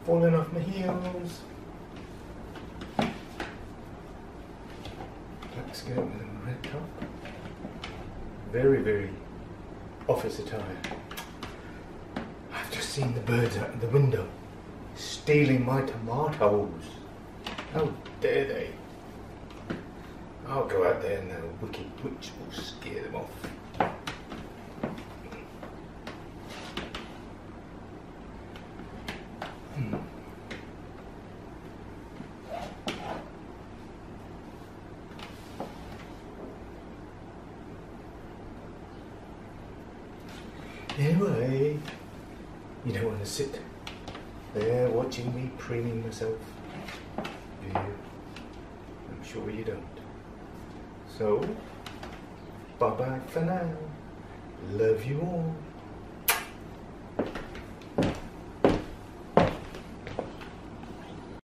falling off my heels. Black skirt with a red top. Very, very office attire. I've just seen the birds out of the window, stealing my tomatoes. How dare they? I'll go out there and the wicked witch will scare them off. Anyway, you don't want to sit there watching me preening myself, do you? I'm sure you don't. So, bye-bye for now. Love you all.